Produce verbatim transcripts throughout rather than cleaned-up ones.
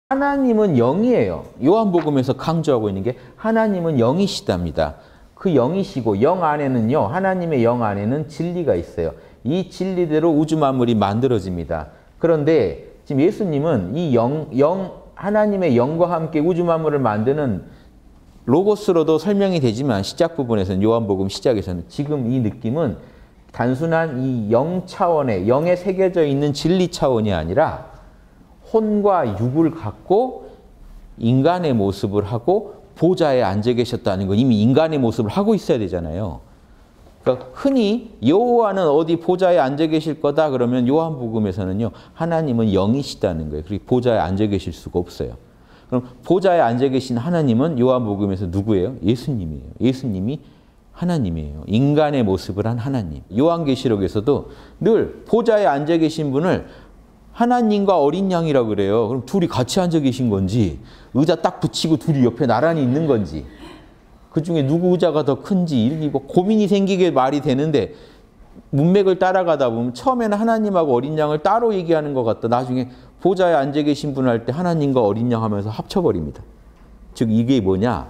하나님은 영이에요. 요한복음에서 강조하고 있는 게 하나님은 영이시답니다. 그 영이시고 영 안에는요. 하나님의 영 안에는 진리가 있어요. 이 진리대로 우주 만물이 만들어집니다. 그런데 지금 예수님은 이 영, 영 하나님의 영과 함께 우주 만물을 만드는 로고스로도 설명이 되지만 시작 부분에서는 요한복음 시작에서는 지금 이 느낌은 단순한 이 영 차원의 영에 새겨져 있는 진리 차원이 아니라 혼과 육을 갖고 인간의 모습을 하고 보좌에 앉아 계셨다는 건 이미 인간의 모습을 하고 있어야 되잖아요. 그러니까 흔히 여호와는 어디 보좌에 앉아 계실 거다 그러면 요한복음에서는요. 하나님은 영이시다는 거예요. 그리고 보좌에 앉아 계실 수가 없어요. 그럼 보좌에 앉아 계신 하나님은 요한복음에서 누구예요? 예수님이에요. 예수님이 하나님이에요. 인간의 모습을 한 하나님. 요한계시록에서도 늘 보좌에 앉아 계신 분을 하나님과 어린 양이라고 그래요. 그럼 둘이 같이 앉아 계신 건지 의자 딱 붙이고 둘이 옆에 나란히 있는 건지 그중에 누구 의자가 더 큰지 이렇게 뭐 고민이 생기게 말이 되는데 문맥을 따라가다 보면 처음에는 하나님하고 어린 양을 따로 얘기하는 것 같다. 나중에 보좌에 앉아 계신 분 할 때 하나님과 어린 양 하면서 합쳐버립니다. 즉 이게 뭐냐.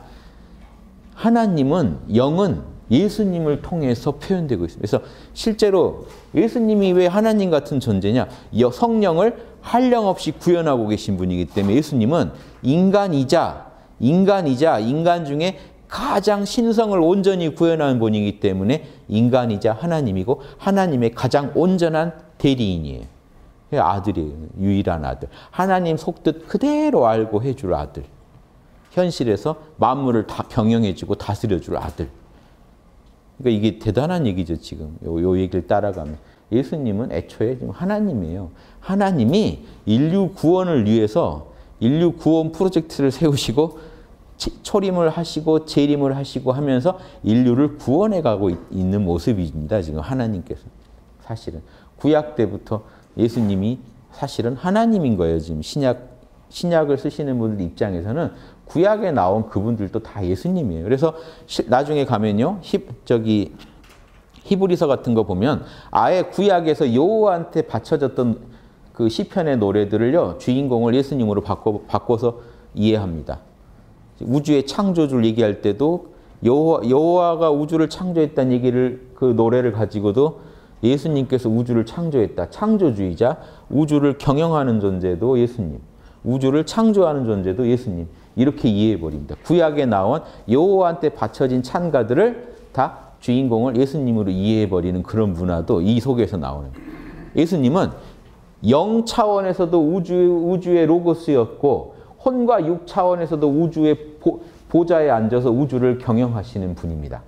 하나님은 영은 예수님을 통해서 표현되고 있습니다. 그래서 실제로 예수님이 왜 하나님 같은 존재냐. 성령을 한량없이 구현하고 계신 분이기 때문에 예수님은 인간이자 인간이자 인간 중에 가장 신성을 온전히 구현한 분이기 때문에 인간이자 하나님이고 하나님의 가장 온전한 대리인이에요. 아들이에요. 유일한 아들. 하나님 속뜻 그대로 알고 해줄 아들. 현실에서 만물을 다 경영해주고 다스려줄 아들. 그러니까 이게 대단한 얘기죠, 지금. 요, 요 얘기를 따라가면. 예수님은 애초에 지금 하나님이에요. 하나님이 인류 구원을 위해서 인류 구원 프로젝트를 세우시고 초림을 하시고 재림을 하시고 하면서 인류를 구원해 가고 있는 모습입니다. 지금 하나님께서. 사실은. 구약 때부터 예수님이 사실은 하나님인 거예요. 지금 신약, 신약을 쓰시는 분들 입장에서는 구약에 나온 그분들도 다 예수님이에요. 그래서 나중에 가면요. 히, 저기 히브리서 같은 거 보면 아예 구약에서 여호와한테 바쳐졌던 그 시편의 노래들을요. 주인공을 예수님으로 바꿔, 바꿔서 이해합니다. 우주의 창조주를 얘기할 때도 여호와, 여호와가 우주를 창조했다는 얘기를 그 노래를 가지고도 예수님께서 우주를 창조했다. 창조주의자, 우주를 경영하는 존재도 예수님, 우주를 창조하는 존재도 예수님. 이렇게 이해해버립니다. 구약에 나온 여호와한테 바쳐진 찬가들을 다 주인공을 예수님으로 이해해버리는 그런 문화도 이 속에서 나오는 거예요. 예수님은 영 차원에서도 우주의, 우주의 로고스였고 혼과 육 차원에서도 우주의 보, 보좌에 앉아서 우주를 경영하시는 분입니다.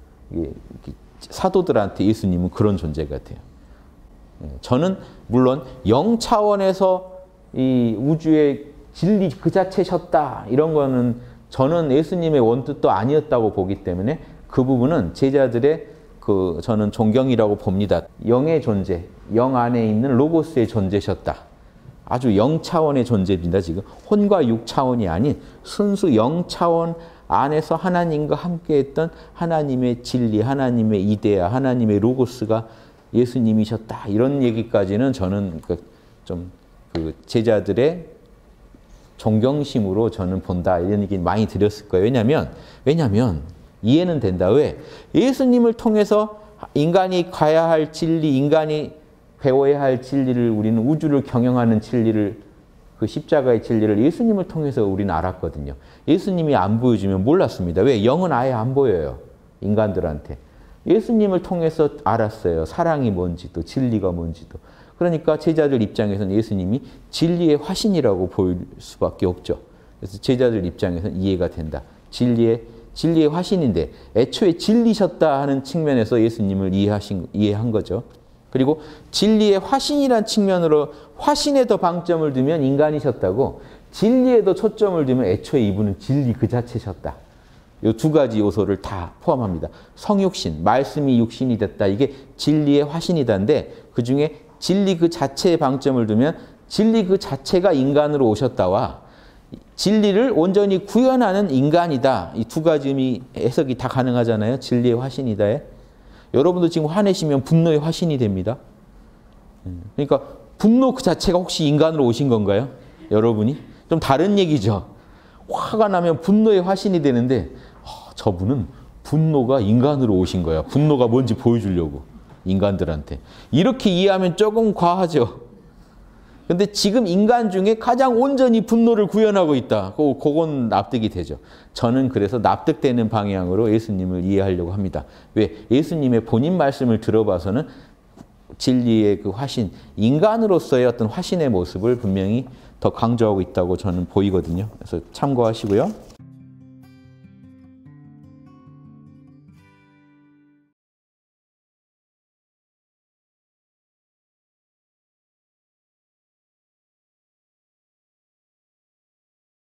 사도들한테 예수님은 그런 존재 같아요. 저는 물론 영 차원에서 이 우주의 진리 그 자체셨다. 이런 거는 저는 예수님의 원뜻도 아니었다고 보기 때문에 그 부분은 제자들의 그 저는 존경이라고 봅니다. 영의 존재, 영 안에 있는 로고스의 존재셨다. 아주 영 차원의 존재입니다. 지금 혼과 육 차원이 아닌 순수 영 차원 안에서 하나님과 함께했던 하나님의 진리, 하나님의 이데아, 하나님의 로고스가 예수님이셨다. 이런 얘기까지는 저는 좀 그 제자들의 존경심으로 저는 본다. 이런 얘기 많이 드렸을 거예요. 왜냐하면, 왜냐하면 이해는 된다. 왜? 예수님을 통해서 인간이 가야 할 진리, 인간이 배워야 할 진리를 우리는 우주를 경영하는 진리를 그 십자가의 진리를 예수님을 통해서 우리는 알았거든요. 예수님이 안 보여주면 몰랐습니다. 왜? 영은 아예 안 보여요. 인간들한테. 예수님을 통해서 알았어요. 사랑이 뭔지도 진리가 뭔지도. 그러니까 제자들 입장에서는 예수님이 진리의 화신이라고 보일 수밖에 없죠. 그래서 제자들 입장에서는 이해가 된다. 진리의, 진리의 화신인데 애초에 진리셨다 하는 측면에서 예수님을 이해하신, 이해한 거죠. 그리고 진리의 화신이라는 측면으로 화신에 더 방점을 두면 인간이셨다고 진리에 더 초점을 두면 애초에 이분은 진리 그 자체셨다. 이 두 가지 요소를 다 포함합니다. 성육신, 말씀이 육신이 됐다. 이게 진리의 화신이다인데 그중에 진리 그 자체에 방점을 두면 진리 그 자체가 인간으로 오셨다와 진리를 온전히 구현하는 인간이다. 이 두 가지 의미 해석이 다 가능하잖아요. 진리의 화신이다에. 여러분도 지금 화내시면 분노의 화신이 됩니다. 그러니까 분노 그 자체가 혹시 인간으로 오신 건가요? 여러분이? 좀 다른 얘기죠. 화가 나면 분노의 화신이 되는데 어, 저분은 분노가 인간으로 오신 거야. 분노가 뭔지 보여주려고 인간들한테. 이렇게 이해하면 조금 과하죠. 근데 지금 인간 중에 가장 온전히 분노를 구현하고 있다. 그건 납득이 되죠. 저는 그래서 납득되는 방향으로 예수님을 이해하려고 합니다. 왜? 예수님의 본인 말씀을 들어봐서는 진리의 그 화신, 인간으로서의 어떤 화신의 모습을 분명히 더 강조하고 있다고 저는 보이거든요. 그래서 참고하시고요.